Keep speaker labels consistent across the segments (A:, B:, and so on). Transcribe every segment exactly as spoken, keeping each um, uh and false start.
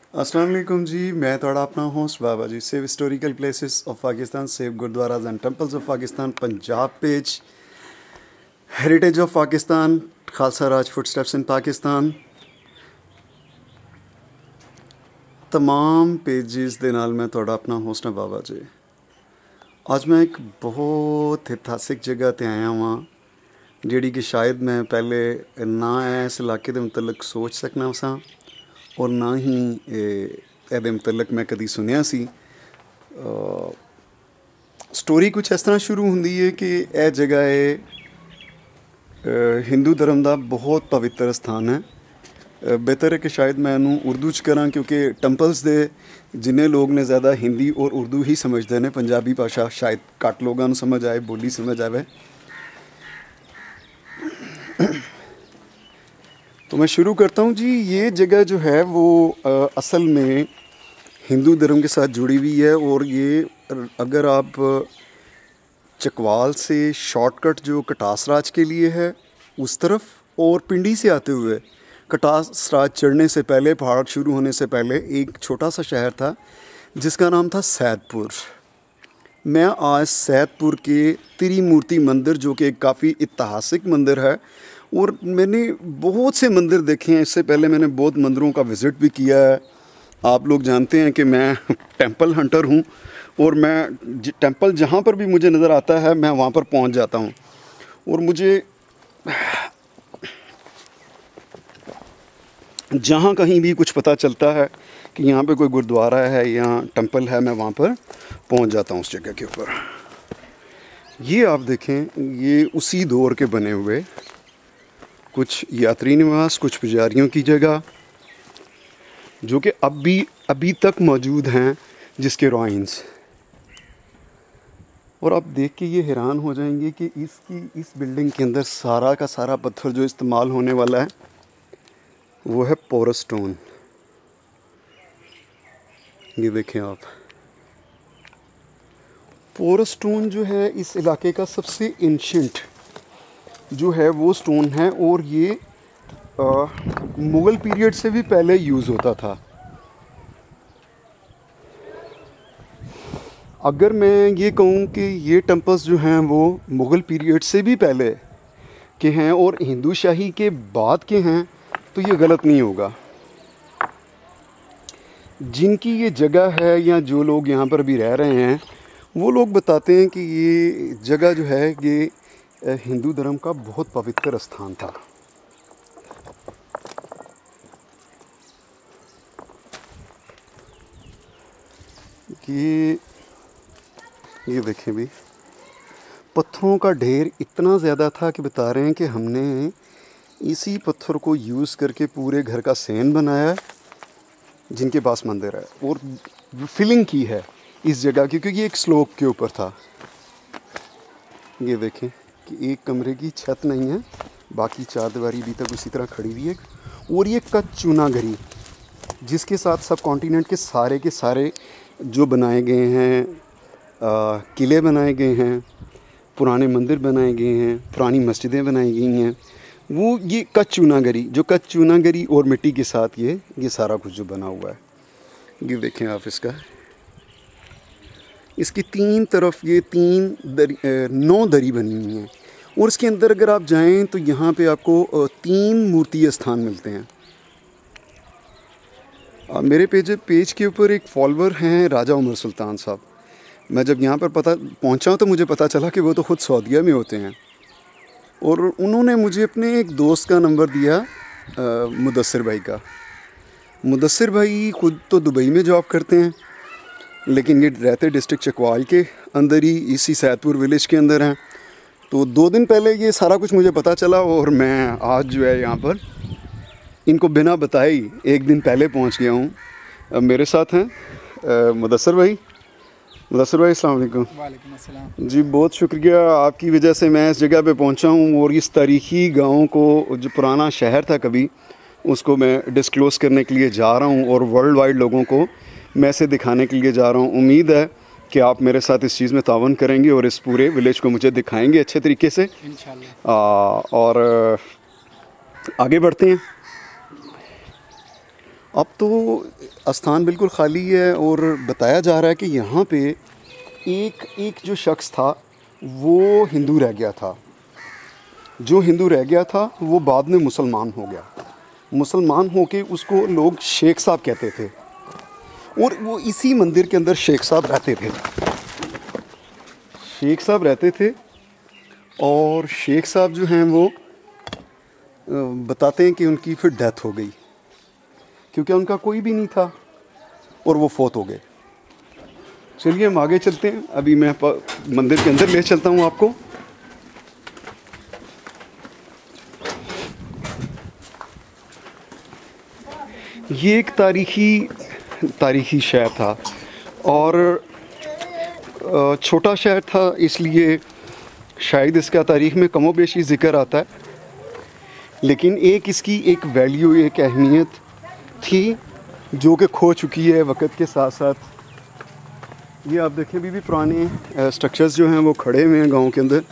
A: अस्सलाम वालेकुम जी, मैं थोड़ा अपना host Baba ji. Save historical places of Pakistan, save gurdwaras and temples of Pakistan, Punjab page, heritage of Pakistan, Khalsa Raj footsteps in Pakistan, तमाम पेजेस दे नाल मैं थोड़ा अपना होस्ट हाँ बाबा जी। आज मैं एक बहुत इतिहासिक जगह ते आया हुआ जिहड़ी कि शायद मैं पहले ना इस इलाके के मुतलक सोच सकना सा और ना ही ਇਹਦੇ ਮੁਤਲਕ मैं कभी सुनिया सी। स्टोरी कुछ इस तरह शुरू होंदी है कि यह जगह है हिंदू धर्म का बहुत पवित्र स्थान है। बेहतर है कि शायद मैं इनू उर्दू च करा क्योंकि टैंपल्स दे जिन्ने लोग ने ज़्यादा हिंदी और उर्दू ही समझते हैं। पंजाबी भाषा शायद घट लोगों को समझ आए, बोली समझ आए। तो मैं शुरू करता हूँ जी। ये जगह जो है वो आ, असल में हिंदू धर्म के साथ जुड़ी हुई है और ये अगर आप चकवाल से शॉर्टकट जो कटास राज के लिए है उस तरफ और पिंडी से आते हुए कटास राज चढ़ने से पहले, पहाड़ शुरू होने से पहले एक छोटा सा शहर था जिसका नाम था सैदपुर। मैं आज सैदपुर के त्रिमूर्ति मंदिर, जो कि एक काफ़ी ऐतिहासिक मंदिर है और मैंने बहुत से मंदिर देखे हैं। इससे पहले मैंने बहुत मंदिरों का विज़िट भी किया है। आप लोग जानते हैं कि मैं टेंपल हंटर हूँ और मैं टेंपल जहाँ पर भी मुझे नज़र आता है मैं वहाँ पर पहुँच जाता हूँ। और मुझे जहाँ कहीं भी कुछ पता चलता है कि यहाँ पे कोई गुरुद्वारा है या टेंपल है, मैं वहाँ पर पहुँच जाता हूँ उस जगह के ऊपर। ये आप देखें, ये उसी दौर के बने हुए कुछ यात्री निवास, कुछ पुजारियों की जगह जो कि अब भी अभी तक मौजूद हैं, जिसके रॉइंस। और आप देख के ये हैरान हो जाएंगे कि इसकी इस बिल्डिंग के अंदर सारा का सारा पत्थर जो इस्तेमाल होने वाला है वो है पोरस स्टोन। ये देखें आप, पोरस स्टोन जो है इस इलाके का सबसे एंशिएंट जो है वो स्टोन है और ये आ, मुग़ल पीरियड से भी पहले यूज़ होता था। अगर मैं ये कहूँ कि ये टेम्पल्स जो हैं वो मुग़ल पीरियड से भी पहले के हैं और हिंदू शाही के बाद के हैं तो ये गलत नहीं होगा। जिनकी ये जगह है या जो लोग यहाँ पर भी रह रहे हैं वो लोग बताते हैं कि ये जगह जो है ये हिंदू धर्म का बहुत पवित्र स्थान था। ये ये देखें भी, पत्थरों का ढेर इतना ज़्यादा था कि बता रहे हैं कि हमने इसी पत्थर को यूज़ करके पूरे घर का सेन बनाया, जिनके पास मंदिर है, और फिलिंग की है इस जगह की क्योंकि ये एक स्लोप के ऊपर था। ये देखें कि एक कमरे की छत नहीं है, बाकी चार दीवारी अभी तक उसी तरह खड़ी हुई है। और ये कच्छ चूनागढ़ी जिसके साथ सब कॉन्टिनेंट के सारे के सारे जो बनाए गए हैं, किले बनाए गए हैं, पुराने मंदिर बनाए गए हैं, पुरानी मस्जिदें बनाई गई हैं, वो ये कच्छ चूनागढ़ी जो कच्छ चूनागढ़ी और मिट्टी के साथ ये ये सारा कुछ जो बना हुआ है। ये देखें आप, इसका इसकी तीन तरफ ये तीन दरी, नौ दरी बनी हुई हैं और इसके अंदर अगर आप जाएं तो यहाँ पे आपको तीन मूर्ति स्थान मिलते हैं। मेरे पेज पेज के ऊपर एक फॉलोअर हैं राजा उमर सुल्तान साहब। मैं जब यहाँ पर पता पहुँचा तो मुझे पता चला कि वो तो ख़ुद सऊदीया में होते हैं और उन्होंने मुझे अपने एक दोस्त का नंबर दिया, मुदस्सिर भाई का। मुदस्सिर भाई ख़ुद तो दुबई में जॉब करते हैं लेकिन ये रहते डिस्ट्रिक्ट चकवाल के अंदर ही, इसी सैदपुर विलेज के अंदर हैं। तो दो दिन पहले ये सारा कुछ मुझे पता चला और मैं आज जो है यहाँ पर इनको बिना बताए ही एक दिन पहले पहुँच गया हूँ। मेरे साथ हैं मुदस्सिर भाई। मुदस्सिर भाई अस्सलाम वालेकुम।
B: वालेकुम अस्सलाम
A: जी, बहुत शुक्रिया, आपकी वजह से मैं इस जगह पे पहुंचा हूं और इस तारीख़ी गांव को, जो पुराना शहर था कभी, उसको मैं डिस्क्लोज़ करने के लिए जा रहा हूं और वर्ल्ड वाइड लोगों को मैं इसे दिखाने के लिए जा रहा हूं। उम्मीद है कि आप मेरे साथ इस चीज़ में तावन करेंगे और इस पूरे विलेज को मुझे दिखाएंगे अच्छे तरीके से इंशाल्लाह। और आगे बढ़ते हैं। अब तो स्थान बिल्कुल खाली है और बताया जा रहा है कि यहाँ पे एक एक जो शख्स था वो हिंदू रह गया था। जो हिंदू रह गया था वो बाद में मुसलमान हो गया। मुसलमान होके उसको लोग शेख साहब कहते थे और वो इसी मंदिर के अंदर शेख साहब रहते थे। शेख साहब रहते थे और शेख साहब जो हैं वो बताते हैं कि उनकी फिर डेथ हो गई क्योंकि उनका कोई भी नहीं था और वो फौत हो गए। चलिए हम आगे चलते हैं। अभी मैं मंदिर के अंदर ले चलता हूँ आपको। ये एक तारीखी तारीखी शहर था और छोटा शहर था, इसलिए शायद इसका तारीख़ में कमोबेशी ज़िक्र आता है, लेकिन एक इसकी एक वैल्यू, एक अहमियत थी जो कि खो चुकी है वक्त के साथ साथ। ये आप देखें अभी भी पुराने स्ट्रक्चर्स जो हैं वो खड़े हुए हैं गांव के अंदर।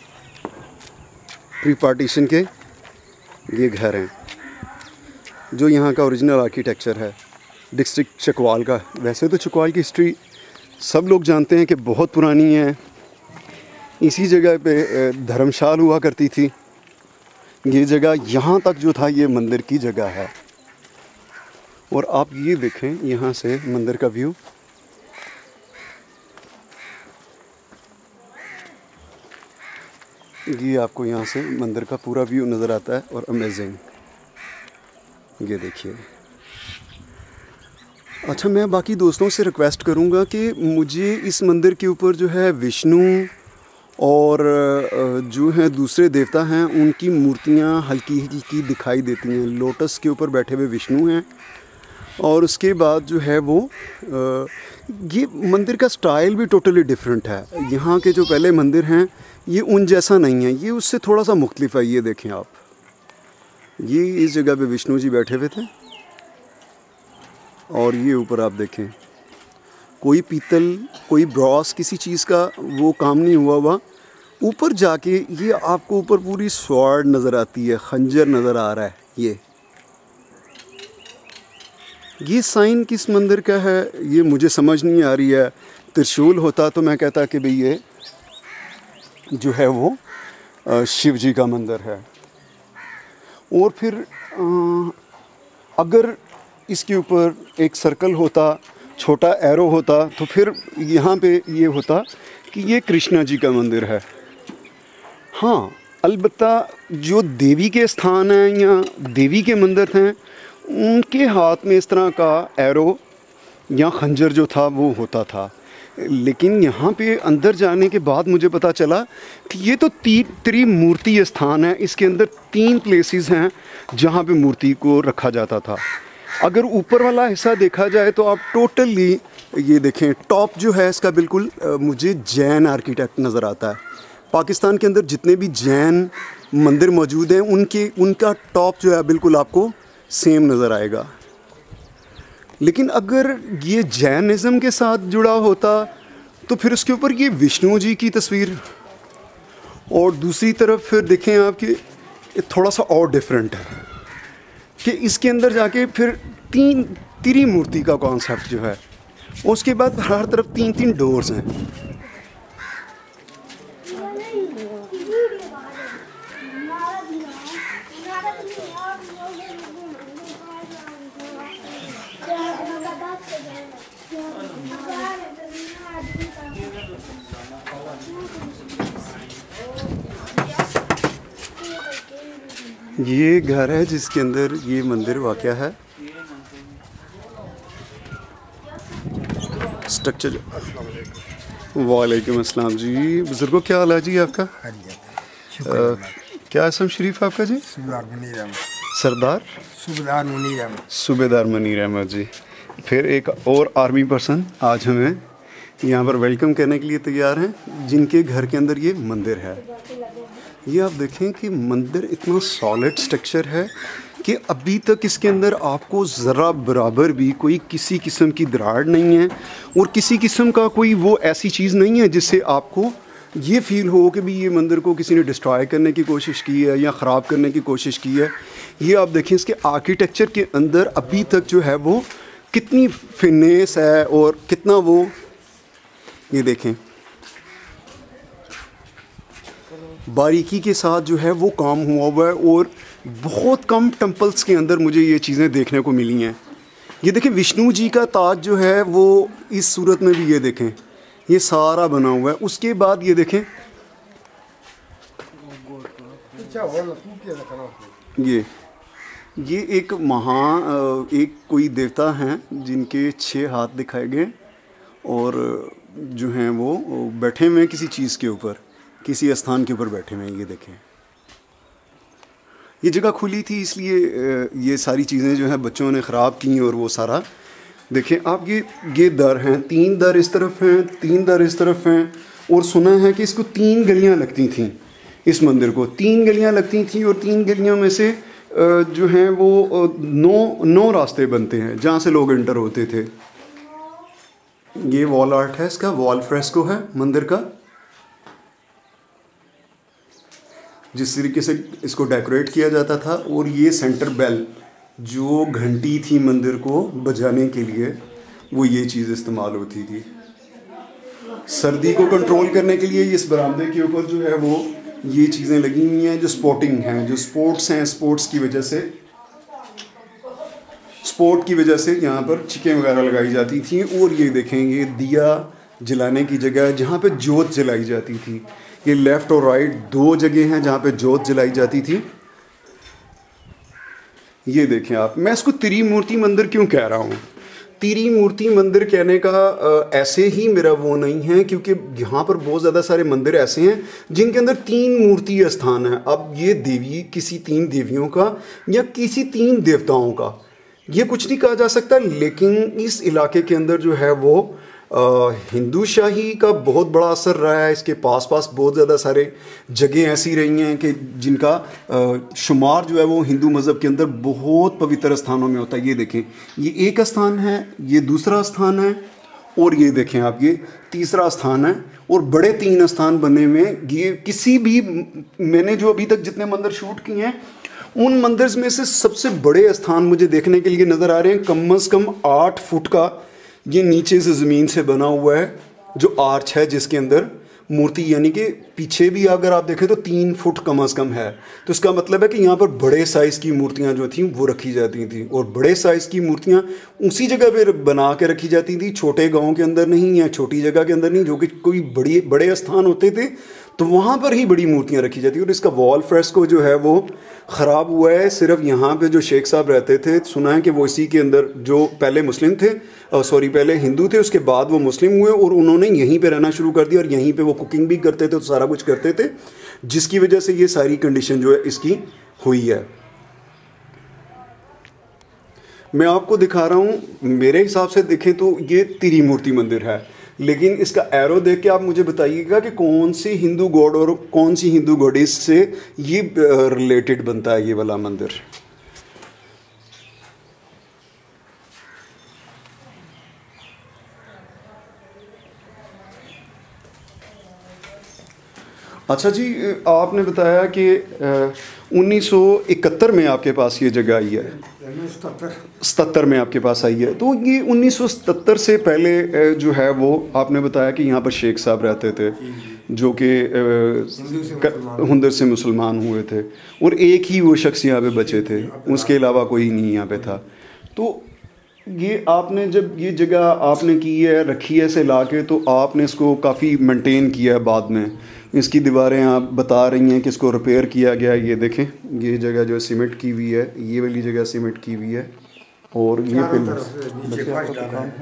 A: प्री पार्टीशन के ये घर हैं जो यहाँ का ओरिजिनल आर्किटेक्चर है डिस्ट्रिक्ट चकवाल का। वैसे तो चकवाल की हिस्ट्री सब लोग जानते हैं कि बहुत पुरानी है। इसी जगह पे धर्मशाल हुआ करती थी। ये जगह यहाँ तक जो था ये मंदिर की जगह है। और आप ये देखें यहाँ से मंदिर का व्यू। ये आपको यहाँ से मंदिर का पूरा व्यू नज़र आता है और अमेजिंग। ये देखिए। अच्छा, मैं बाकी दोस्तों से रिक्वेस्ट करूँगा कि मुझे इस मंदिर के ऊपर जो है विष्णु और जो है दूसरे देवता हैं उनकी मूर्तियाँ हल्की हल्की दिखाई देती हैं। लोटस के ऊपर बैठे हुए विष्णु हैं और उसके बाद जो है वो ये मंदिर का स्टाइल भी टोटली डिफरेंट है। यहाँ के जो पहले मंदिर हैं ये उन जैसा नहीं है, ये उससे थोड़ा सा मुख्तलिफ है। ये देखें आप, ये इस जगह पे विष्णु जी बैठे हुए थे और ये ऊपर आप देखें कोई पीतल कोई ब्रॉस किसी चीज़ का वो काम नहीं हुआ हुआ। ऊपर जाके ये आपको ऊपर पूरी स्वॉर्ड नज़र आती है, खंजर नज़र आ रहा है। ये ये साइन किस मंदिर का है ये मुझे समझ नहीं आ रही है। त्रिशूल होता तो मैं कहता कि भाई ये जो है वो शिव जी का मंदिर है। और फिर आ, अगर इसके ऊपर एक सर्कल होता, छोटा एरो होता, तो फिर यहाँ पे ये होता कि ये कृष्णा जी का मंदिर है। हाँ, अलबत्ता जो देवी के स्थान हैं या देवी के मंदिर हैं उनके हाथ में इस तरह का एरो या खंजर जो था वो होता था। लेकिन यहाँ पे अंदर जाने के बाद मुझे पता चला कि ये तो ती त्रिमूर्ति स्थान है। इसके अंदर तीन प्लेसेस हैं जहाँ पे मूर्ति को रखा जाता था। अगर ऊपर वाला हिस्सा देखा जाए तो आप टोटली ये देखें, टॉप जो है इसका बिल्कुल मुझे जैन आर्किटेक्ट नज़र आता है। पाकिस्तान के अंदर जितने भी जैन मंदिर मौजूद हैं उनके उनका टॉप जो है बिल्कुल आपको सेम नज़र आएगा। लेकिन अगर ये जैनिज़्म के साथ जुड़ा होता तो फिर उसके ऊपर ये विष्णु जी की तस्वीर, और दूसरी तरफ फिर देखें आप कि थोड़ा सा और डिफरेंट है कि इसके अंदर जाके फिर तीन त्रिमूर्ति का कॉन्सेप्ट जो है, उसके बाद हर तरफ तीन तीन डोर्स हैं। ये घर है जिसके अंदर ये मंदिर वाक़या है। स्ट्रक्चर। वालेकुम अस्सलाम जी। बुजुर्गो क्या हाल है जी आपका? आ, क्या असम शरीफ आपका जी? सरदार
B: सूबेदार मुनीर अहमद।
A: सूबेदार मुनीर अहमद जी। फिर एक और आर्मी पर्सन आज हमें यहाँ पर वेलकम करने के लिए तैयार हैं जिनके घर के अंदर ये मंदिर है। ये आप देखें कि मंदिर इतना सॉलिड स्ट्रक्चर है कि अभी तक इसके अंदर आपको ज़रा बराबर भी कोई किसी किस्म की दरार नहीं है और किसी किस्म का कोई वो ऐसी चीज़ नहीं है जिससे आपको ये फील हो कि भी ये मंदिर को किसी ने डिस्ट्रॉय करने की कोशिश की है या ख़राब करने की कोशिश की है। ये आप देखें इसके आर्किटेक्चर के अंदर अभी तक जो है वो कितनी फिनेस है और कितना वो, ये देखें बारीकी के साथ जो है वो काम हुआ हुआ है। और बहुत कम टेम्पल्स के अंदर मुझे ये चीज़ें देखने को मिली हैं। ये देखें विष्णु जी का ताज जो है वो इस सूरत में भी, ये देखें ये सारा बना हुआ है। उसके बाद ये देखें ये ये एक महा एक कोई देवता हैं जिनके छः हाथ दिखाए गए और जो हैं वो बैठे हुए हैं किसी चीज़ के ऊपर, किसी स्थान के ऊपर बैठे हुए हैं। ये देखें ये जगह खुली थी इसलिए ये सारी चीज़ें जो हैं बच्चों ने ख़राब की और वो सारा देखें आप। ये ये दर हैं, तीन दर इस तरफ हैं, तीन दर इस तरफ हैं। और सुना है कि इसको तीन गलियां लगती थीं, इस मंदिर को तीन गलियां लगती थीं और तीन गलियों में से जो हैं वो नौ नौ रास्ते बनते हैं जहाँ से लोग एंटर होते थे। ये वॉल आर्ट है, इसका वॉल फ्रेस्को है मंदिर का, जिस तरीके से इसको डेकोरेट किया जाता था। और ये सेंटर बेल जो घंटी थी मंदिर को बजाने के लिए, वो ये चीज़ इस्तेमाल होती थी। सर्दी को कंट्रोल करने के लिए इस बरामदे के ऊपर जो है वो ये चीज़ें लगी हुई हैं जो स्पोर्टिंग हैं, जो स्पोर्ट्स हैं, स्पोर्ट्स की वजह से स्पोर्ट की वजह से यहाँ पर चिकें वगैरह लगाई जाती थी। और ये देखें ये दिया जलाने की जगह है जहाँ पे जोत जलाई जाती थी। ये लेफ़्ट और राइट दो जगह हैं जहाँ पे जोत जलाई जाती थी। ये देखें आप, मैं इसको त्रिमूर्ति मंदिर क्यों कह रहा हूँ? त्रिमूर्ति मंदिर कहने का आ, ऐसे ही मेरा वो नहीं है क्योंकि यहाँ पर बहुत ज़्यादा सारे मंदिर ऐसे हैं जिनके अंदर तीन मूर्ति स्थान है। अब ये देवी किसी तीन देवियों का या किसी तीन देवताओं का ये कुछ नहीं कहा जा सकता, लेकिन इस इलाके के अंदर जो है वो हिंदू शाही का बहुत बड़ा असर रहा है। इसके पास पास बहुत ज़्यादा सारे जगह ऐसी रही हैं कि जिनका आ, शुमार जो है वो हिंदू मज़हब के अंदर बहुत पवित्र स्थानों में होता है। ये देखें ये एक स्थान है, ये दूसरा स्थान है और ये देखें आप ये तीसरा स्थान है। और बड़े तीन स्थान बने हुए हैं। ये किसी भी, मैंने जो अभी तक जितने मंदिर शूट किए हैं उन मंदिर में से सबसे बड़े स्थान मुझे देखने के लिए नज़र आ रहे हैं। कम अज़ कम आठ फुट का ये नीचे से ज़मीन से बना हुआ है जो आर्च है जिसके अंदर मूर्ति, यानी कि पीछे भी अगर आप देखें तो तीन फुट कम अज़ कम है। तो इसका मतलब है कि यहाँ पर बड़े साइज़ की मूर्तियाँ जो थीं वो रखी जाती थी और बड़े साइज़ की मूर्तियाँ उसी जगह पे बना के रखी जाती थी, छोटे गांव के अंदर नहीं या छोटी जगह के अंदर नहीं, जो कि कोई बड़ी बड़े स्थान होते थे तो वहाँ पर ही बड़ी मूर्तियाँ रखी जाती। और इसका वॉल फ्रेस्को जो है वो ख़राब हुआ है। सिर्फ यहाँ पे जो शेख साहब रहते थे, सुना है कि वो इसी के अंदर जो पहले मुस्लिम थे, सॉरी पहले हिंदू थे, उसके बाद वो मुस्लिम हुए और उन्होंने यहीं पे रहना शुरू कर दिया और यहीं पे वो कुकिंग भी करते थे तो सारा कुछ करते थे, जिसकी वजह से ये सारी कंडीशन जो है इसकी हुई है। मैं आपको दिखा रहा हूँ, मेरे हिसाब से देखें तो ये त्रिमूर्ति मंदिर है, लेकिन इसका एरो देख के आप मुझे बताइएगा कि कौन सी हिंदू गॉड और कौन सी हिंदू गॉडेस से ये रिलेटेड बनता है ये वाला मंदिर। अच्छा जी, आपने बताया कि उन्नीस सौ इकहत्तर में आपके पास ये जगह आई है, सतहत्तर में आपके पास आई है। तो ये उन्नीस सौ सतहत्तर से पहले जो है वो आपने बताया कि यहाँ पर शेख साहब रहते थे जो कि हिंदू से मुसलमान हुए थे और एक ही वो शख्स यहाँ पे बचे थे, उसके अलावा कोई नहीं यहाँ पे था। तो ये आपने जब ये जगह आपने की है, रखी है ऐसे ला के, तो आपने इसको काफ़ी मेंटेन किया है। बाद में इसकी दीवारें आप बता रही हैं कि इसको रिपेयर किया गया। ये देखें ये जगह जो सीमेंट की हुई है, ये वाली जगह सीमेंट की हुई है और ये पिलर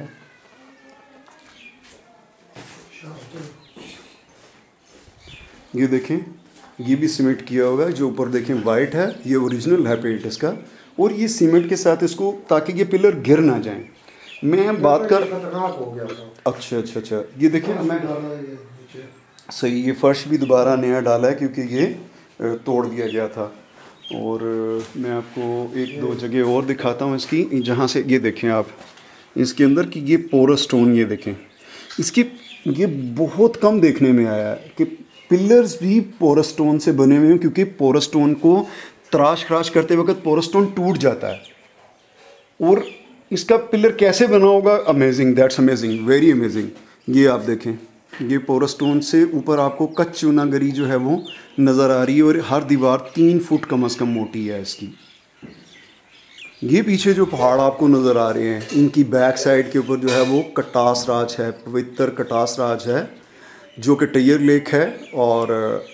A: ये देखें ये भी सीमेंट किया होगा। जो ऊपर देखें वाइट है, ये ओरिजिनल है पेंट इसका, और ये सीमेंट के साथ इसको, ताकि ये पिलर गिर ना जाएं। मैं बात कर अच्छा अच्छा अच्छा ये देखें मैं सही, ये फर्श भी दोबारा नया डाला है क्योंकि ये तोड़ दिया गया था। और मैं आपको एक दो जगह और दिखाता हूँ इसकी, जहाँ से ये देखें आप इसके अंदर कि ये पोरस स्टोन, ये देखें इसकी ये बहुत कम देखने में आया है कि पिलर्स भी पोरस स्टोन से बने हुए हैं, क्योंकि पोरस स्टोन को तराश खराश करते वक्त पोरस स्टोन टूट जाता है। और इसका पिलर कैसे बना होगा, amazing, that's amazing, very amazing. ये आप देखें, ये पोरस स्टोन से ऊपर आपको कच्च चूनागरी जो है वो नज़र आ रही है, और हर दीवार तीन फुट कम अज़ कम मोटी है इसकी। ये पीछे जो पहाड़ आपको नज़र आ रहे हैं, इनकी बैक साइड के ऊपर जो है वो कटास राज है, पवित्र कटास राज है, जो कि टैयर लेक है। और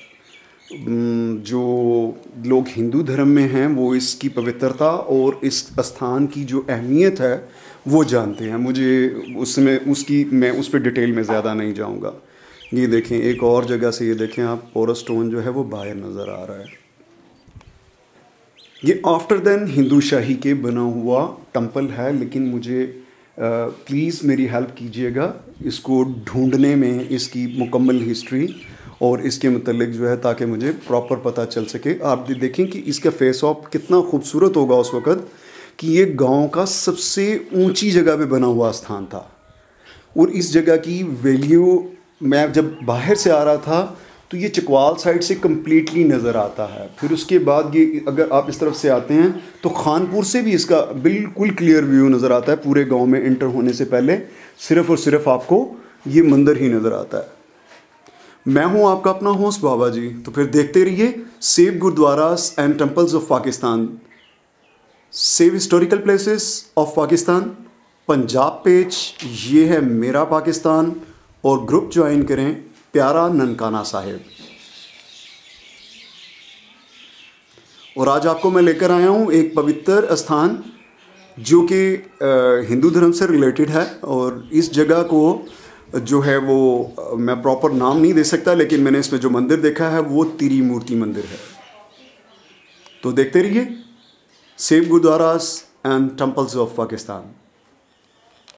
A: जो लोग हिंदू धर्म में हैं वो इसकी पवित्रता और इस स्थान की जो अहमियत है वो जानते हैं। मुझे उसमें उसकी मैं उस पर डिटेल में ज़्यादा नहीं जाऊंगा। ये देखें, एक और जगह से ये देखें आप, पोरस स्टोन जो है वो बाहर नज़र आ रहा है। ये आफ्टर देन हिंदू शाही के बना हुआ टेम्पल है, लेकिन मुझे प्लीज़ uh, मेरी हेल्प कीजिएगा इसको ढूंढने में, इसकी मुकम्मल हिस्ट्री और इसके मतलब जो है, ताकि मुझे प्रॉपर पता चल सके। आप देखें कि इसका फेस ऑफ कितना खूबसूरत होगा उस वक़्त कि ये गांव का सबसे ऊंची जगह पे बना हुआ स्थान था। और इस जगह की वैल्यू, मैं जब बाहर से आ रहा था तो ये चकवाल साइड से कम्प्लीटली नज़र आता है। फिर उसके बाद ये अगर आप इस तरफ से आते हैं तो खानपुर से भी इसका बिल्कुल क्लियर व्यू नज़र आता है। पूरे गांव में एंटर होने से पहले सिर्फ़ और सिर्फ आपको ये मंदिर ही नज़र आता है। मैं हूं आपका अपना होस्ट बाबा जी, तो फिर देखते रहिए save gurdwaras and temples of Pakistan, save historical places of Pakistan, Punjab page. ये है मेरा पाकिस्तान, और ग्रुप ज्वाइन करें प्यारा ननकाना साहिब। और आज आपको मैं लेकर आया हूँ एक पवित्र स्थान जो कि हिंदू धर्म से रिलेटेड है। और इस जगह को जो है वो मैं प्रॉपर नाम नहीं दे सकता, लेकिन मैंने इसमें जो मंदिर देखा है वो त्रिमूर्ति मंदिर है। तो देखते रहिए save gurdwaras and temples of Pakistan.